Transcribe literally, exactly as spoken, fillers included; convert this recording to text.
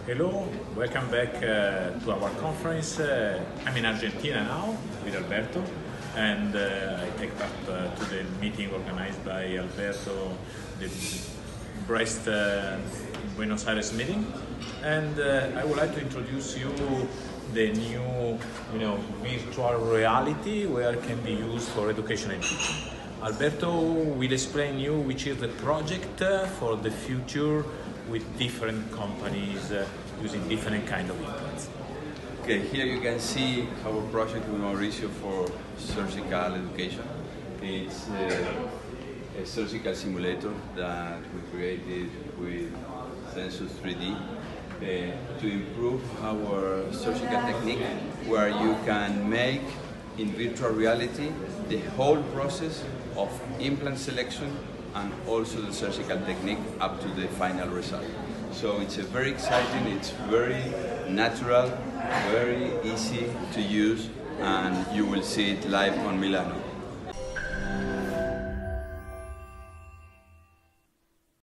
Hello, welcome back uh, to our conference. Uh, I'm in Argentina now with Alberto, and uh, I take part uh, to the meeting organized by Alberto, the Brest uh, Buenos Aires meeting. And uh, I would like to introduce you the new, you know, virtual reality where it can be used for education and teaching. Alberto will explain you which is the project uh, for the future with different companies uh, using different kind of implants. Okay, here you can see our project with Mauricio for surgical education. It's uh, a surgical simulator that we created with Sensus three D uh, to improve our surgical technique, where you can make in virtual reality the whole process of implant selection and also the surgical technique up to the final result. So it's a very exciting, it's very natural, very easy to use, and you will see it live on Milano.